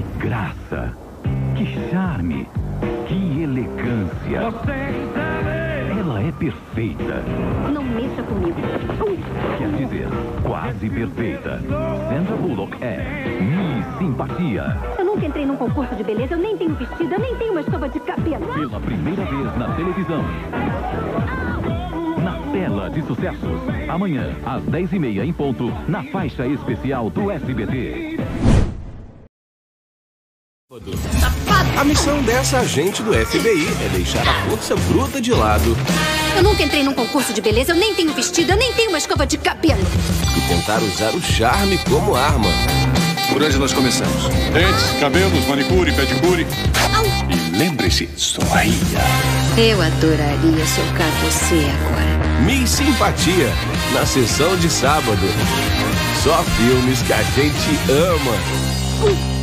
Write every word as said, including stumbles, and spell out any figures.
graça, que charme, que elegância. Ela é perfeita. Não mexa comigo. Quer dizer, quase perfeita. Sandra Bullock é Miss Simpatia. Eu nunca entrei num concurso de beleza, eu nem tenho vestido, eu nem tenho uma escova de cabelo. Pela primeira vez na televisão. Na tela de sucessos. Amanhã, às dez e meia em ponto, na faixa especial do S B T. A missão dessa agente do F B I é deixar a força bruta de lado Eu nunca entrei num concurso de beleza, eu nem tenho vestido, eu nem tenho uma escova de cabelo. e tentar usar o charme como arma. Por onde nós começamos? Dentes, cabelos, manicure, pedicure. E lembre-se, sorria. Eu adoraria socar você agora. Miss Simpatia, na sessão de sábado. Só filmes que a gente ama.